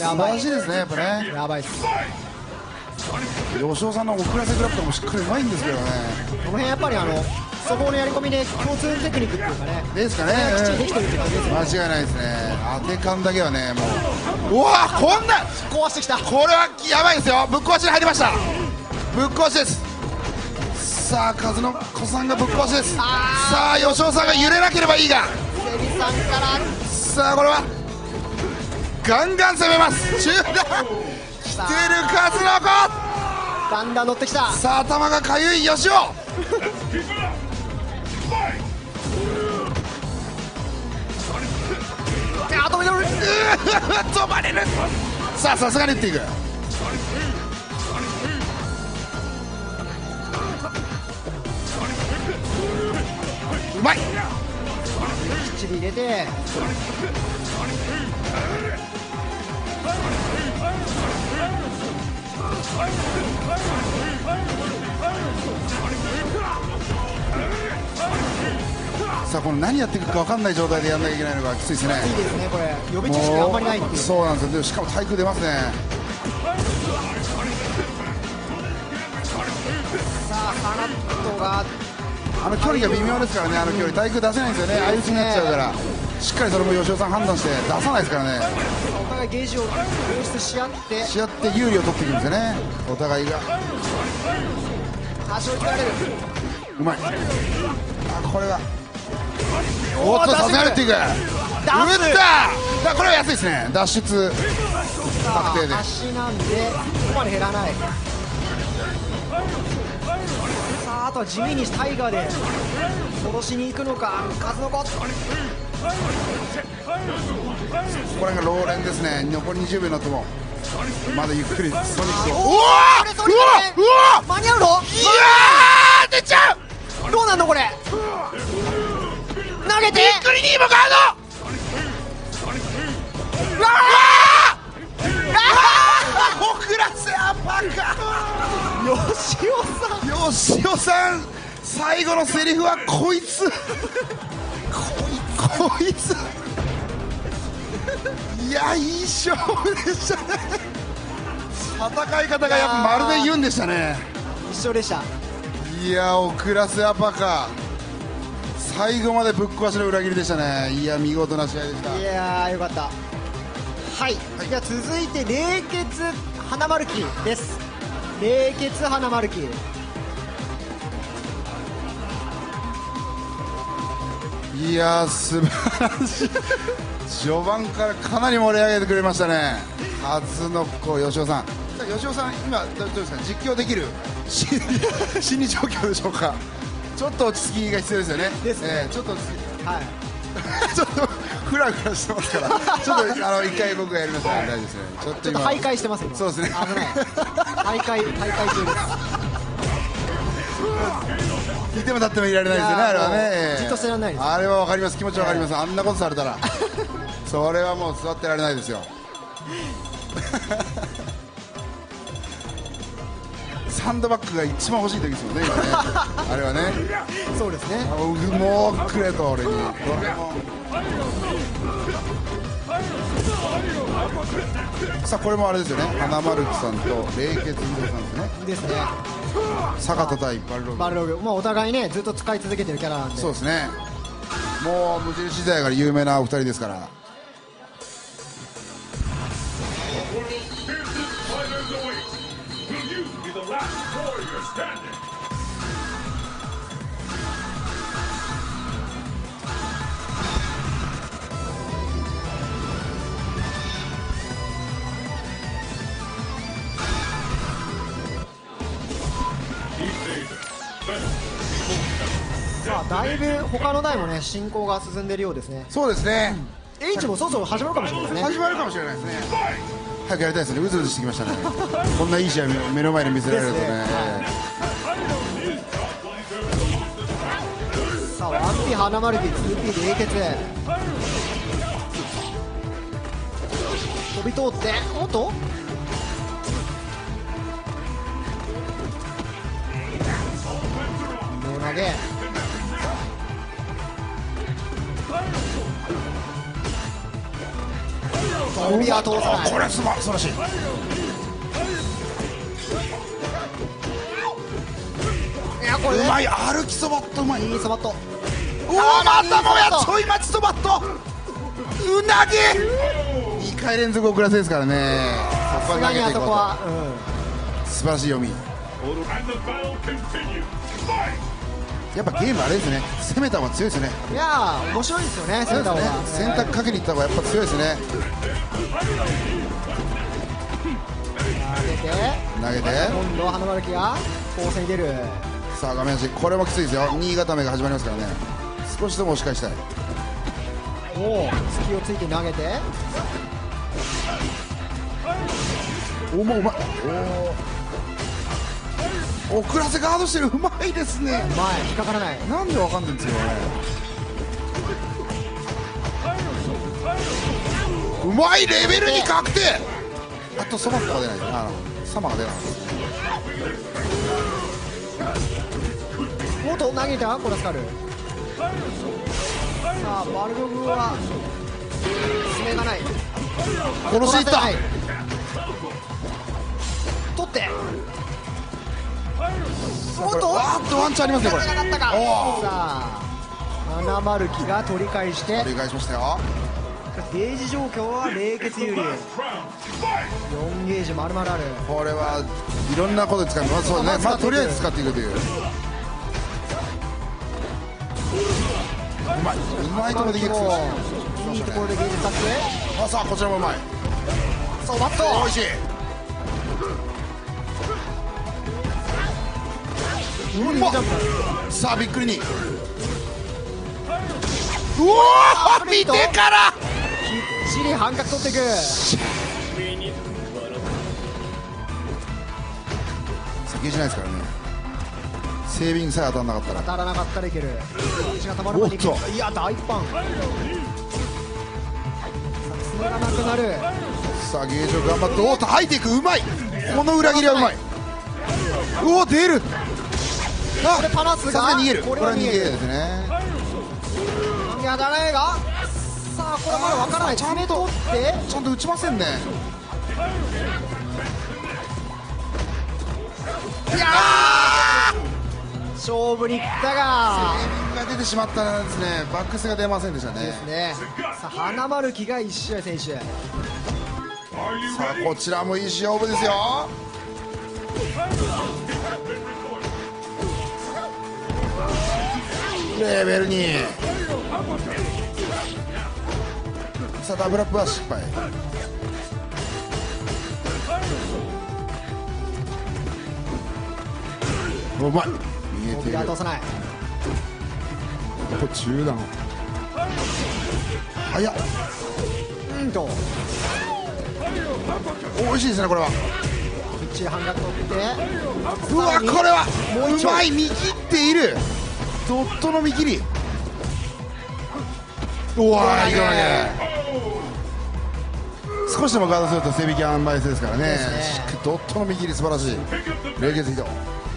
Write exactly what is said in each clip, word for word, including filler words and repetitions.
素晴らしいですね、やっぱね。 やばいっす。 吉尾さんの遅らせグラップもしっかりうまいんですけどね。 この辺やっぱりあのそこのやり込みで共通テクニックっていうかね、 ですかね、 きっちりできてるって感じですよね。 間違いないですね。当て感だけはね、もううわー、こんな壊してきた。 これはやばいですよ。ぶっ壊しに入りました。ぶっ壊しです。さあ数の子さんがぶっ壊しです。さあ吉尾さんが揺れなければいいが、 セリさんからさあこれはガンガン攻めます。中段来てる数の子、 だんだん乗ってきた。 さあ頭がかゆい吉尾あ止めてる。 止まれる。さあさすがに打っていく。うまい。 きっちり入れて、 さあこの何やっていくか分かんない状態でやんなきゃいけないのがきついですね。 いいですねこれ。予備知識あんまりないっていう。 そうなんですよ。でしかも対空出ますね。 さあハナットがあの距離が微妙ですからね。あの距離対空出せないんですよね。相打ちになっちゃうから、しっかりそれも吉尾さん判断して出さないですからね。 お互いゲージを放出し合ってし合って有利を取っていくんですよね、お互いが。 足を切られる。 うまい。あこれがおっとさすがに打っていく。打っただ。これは安いですね。脱出確定で。 足なんでここまで減らない。さああとは地味にタイガーで殺しに行くのか数の子。 ここら辺がローレンですね。残りにじゅうびょうになってもまだゆっくりソニックを。うわーうわーうわ間に合うの？ いやー出ちゃう。 どうなんのこれ。投げてびっくりにもガード。うわー遅らせアパか。 吉尾さん吉尾さん最後のセリフはこいつこいついやいい勝負でしたね。戦い方がやっぱまるで言うんでしたね。 一緒でした。 いや遅らせアパか、最後までぶっ壊しの裏切りでしたね。いや見事な試合でした。 いやーよかった。はい、はい、じゃあ続いて冷血花丸キです。冷血花丸キ。 いやー素晴らしい序盤からかなり盛り上げてくれましたね。初の子吉尾さん。吉尾さん今どうですか、実況できる心理心理状況でしょうか。ちょっと落ち着きが必要ですよね。 ですね、 えー、ちょっと落ち着きはいちょっとフラフラしてますからちょっとあの一回僕がやりますから大丈夫ですね。ちょっと今ちょっと徘徊してます今。 そうですね危ない徘徊徘徊中です。 いても立ってもいられないですよね、あれはね。 じっとしてられないです。 あれはわかります、気持ちわかります。あんなことされたらそれはもう座ってられないですよサンドバッグが一番欲しい時ですもんね今ねあれはね。 そうですね。 もうくれと俺にドラえもん。さあこれもあれですよね、花丸木さんと冷血不動さんですね。 ですね。 坂田対バルログ。 バルログ、まあお互いねずっと使い続けてるキャラなんで。 そうですね。もう無印時代から有名なお二人ですから。 さあだいぶ他の台もね進行が進んでいるようですね。 そうですね、 うん、H もそろそろ始まるかもしれないですね。 始まるかもしれないですね。早くやりたいですね。うずうずしてきましたねこんないい試合目の前で見せられるとね。 さあワンピー花丸木 ツーピー で冷血飛び通っておっと両投げ。 飛びは通さない。 これ素晴素晴らしい。 いやこれねうまい。歩きそばっとうまい。 いいそばっと。 おおまたもやちょい待ちそばっとうなぎにかい連続遅らせですからね。そこは投げていこうと。素晴らしい読み。やっぱゲームあれですね、攻めた方が強いですね。 いやー面白いですよね、センターは。 選択かけにいった方がやっぱ強いですね。 投げて投げて今度は花丸輝が攻勢に出る。 さあ画面端、これもきついですよ。新潟目が始まりますからね。少しでも押し返したい。 おお隙をついて投げて、 おおもうまい。おお遅らせガードしてる。うまいですね。 前引っかからない。 なんでわかんないんですよね。うまい。レベルに確定。あとそばとか出ない。あのサマが出なかった。 おっと投げたコラスカル。さあバルログは爪がない。 殺していった。 取っておっとあっとワンチャンありますねこれ。 なかったか。さおあ花丸輝が取り返して、 取り返しましたよ。 ゲージ状況は冷血有利。よんゲージ丸々ある。 これはいろんなことで使います。そうね、まあとりあえず使っていくという。うまいうまいところでゲッツいいところでゲージ使って、 あさあこちらもうまい。 そうバットおいしい。うまっ。さあびっくりに。うおー見てからきっちり半角取っていく。 先じゃないですからね。セービングさえ当たらなかったら。 当たらなかったらいける。血がたまるおっ前にといや大パン。爪がなくなる。 さあゲージを頑張っておっと入っていく。うまい。この裏切りはうまい。うお出る。あこれパナスがさすがに逃げる。 これは逃げるですね。 いやだねがさあこれはまだ分からない。 ちゃんと爪取ってちゃんと打ちませんね。 いやー勝負にいったがセービングが出てしまったんですね。バックスが出ませんでしたね。 ですね。さあ花丸輝がいち試合選手。 さあこちらもいい勝負ですよ。レベルにさあダブルアップは失敗。うまい。見えている。 通さない。 これ中段早っ。 うんとおいしいですねこれは。 きっちり半角取ってうわこれはもう一丁うまい。見切っている。ドットの見切り。うわーいいね。少しでもガードすると背引きアンバイスですからね。 ですねしっかりドットの見切り素晴らしい。冷血移動。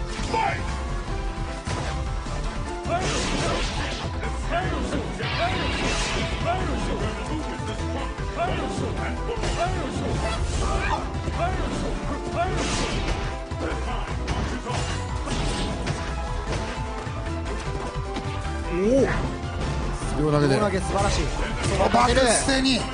両投げで両投げ素晴らしい。 バックステに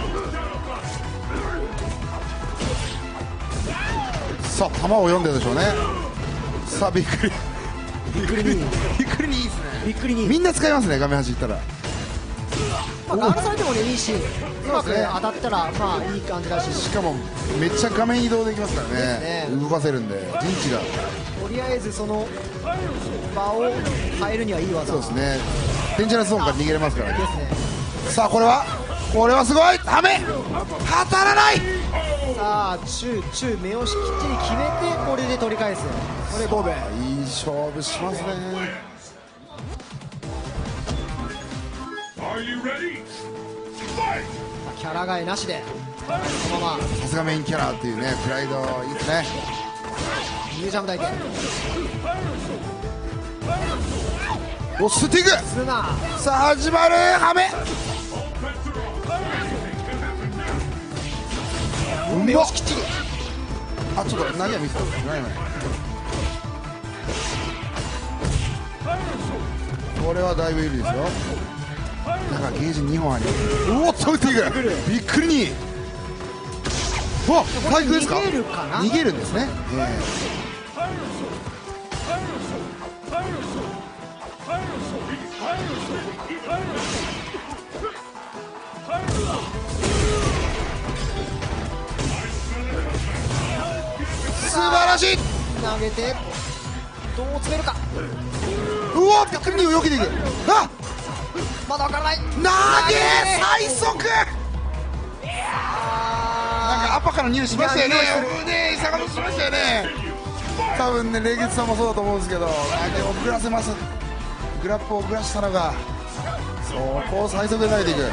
さあ球を読んでるでしょうね。さあびっくりびっくりにびっくりにいいですね。 びっくりにみんな使いますね画面端行ったら。 まあガードされてもねいいし、うまく当たったらまあいい感じだし、 しかもめっちゃ画面移動できますからね。 ですね動かせるんで陣地が。 とりあえずその場を変えるにはいい技。 そうですね。デンジャラスゾーンから逃げれますからね。 ですね。 さあこれはこれはすごい。ため当たらない。 さあ中中目押しきっちり決めてこれで取り返す。これボブ。 いい勝負しますね。 キャラ替えなしでこのままさすがメインキャラっていうねプライドいいですね。 ニュージャンプ体験。 おスティグ。 ツナさあ始まるハメ。 目押しきっちり。 あ、ちょっと投げは見せた。投げない。これはだいぶ有利ですよ。だからゲージにほんあり。うおっと打っていく。びっくりに。わっ、回復ですか。 逃げるかな。 逃げるんですね。えー素晴らしい。 投げてどう詰めるか。 うわ、びっくりによけていく。あ、 まだわからない。 投げ最速。なんかアパから匂いしましたよね。ね、坂本しましたよね。多分ね、レゲツさんもそうだと思うんですけど、投げを遅らせます。グラップを遅らしたのが、そこを最速で投げていく。さ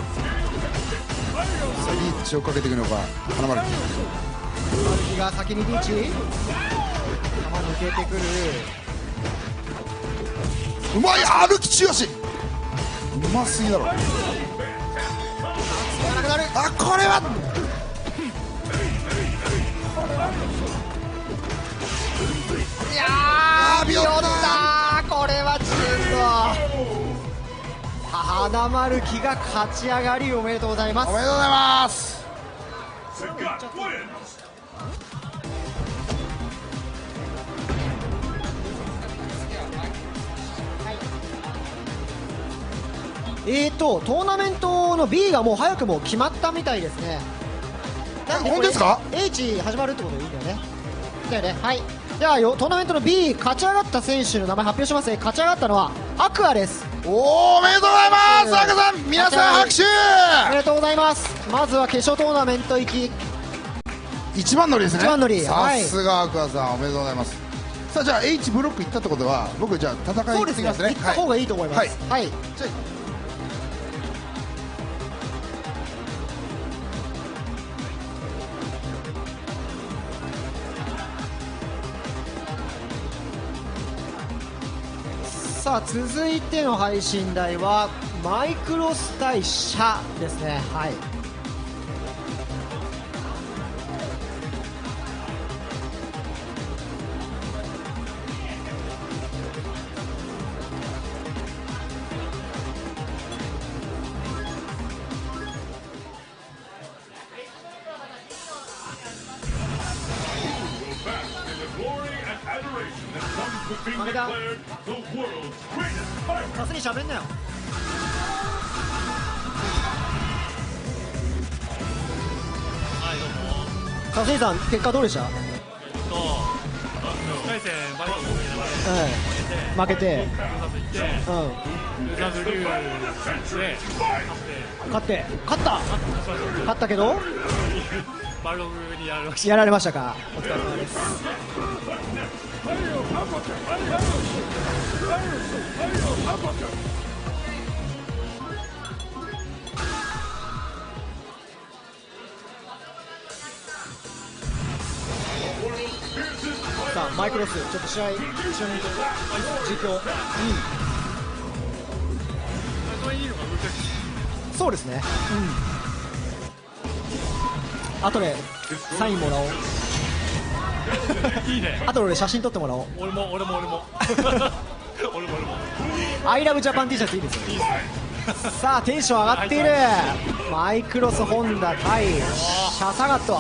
あ、リーチをかけていくのか、花丸。 マルキが先にリーチ。球抜けてくる。 うまい、歩き強し。うますぎだろ。 なくなる。 あ、これは。 いやー、 ビヨッた。これはチームと花丸木が勝ち上がり、おめでとうございます。 おめでとうございます。 えーとトーナメントの B がもう早くも決まったみたいですね。なんでこれ本当ですか。 H 始まるってことでいいんだよね。だよね。はい。じゃあよトーナメントの B 勝ち上がった選手の名前発表しますね。勝ち上がったのはアクアです。 おー、おめでとうございます。赤さん、皆さん拍手。 おめでとうございます。まずは決勝トーナメント行き一番乗りですね。 一番乗り。 さすがアクアさん、おめでとうございます。さあ、じゃあ H ブロック行ったってことは、僕じゃあ戦いそうですね。 行ってきますね。 行った方がいいと思います。 はい。 はい。 じゃあさあ続いての配信台はマイクロス対シャですね。はい。負けた。さすに喋んなよ。さすにさん結果どうでした。 いっかい戦バイクを負けて、 ルーザーズ行って、ルーザーズリューで勝って勝った勝ったけどバルログにやられました。 やられましたか。お疲れ様です。さあマイクロスちょっと試合一緒に実況。うん、そうですね。うん、後でサインもらおう。 いいね。 後で写真撮ってもらおう。 俺も俺も俺も俺も俺も。 アイラブジャパン T シャツいいですよ。いいですね。さあテンション上がっている。マイクロスホンダ対シャサガット。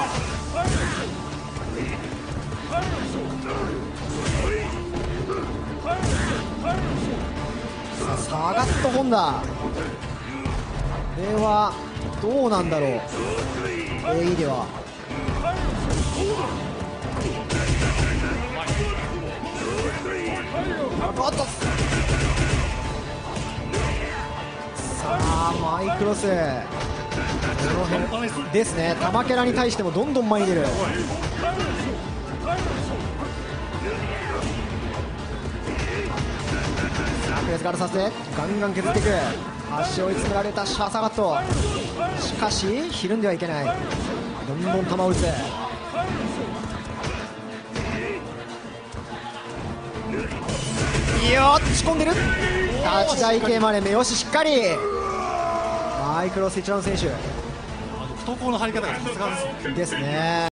さあサガットホンダ、これはどうなんだろう。 エーイー ではおっと、さあマイクロスこの辺ですね。玉キャラに対してもどんどん前に出る。さあプレスガードさせてガンガン削っていく。足追い詰められたシャサガット、しかしひるんではいけない。どんどん球を打つ。よっ仕込んでる。立ち台形まで目押ししっかり。マイクロス一覧選手、 投稿の入り方がさすがですね。 ですね。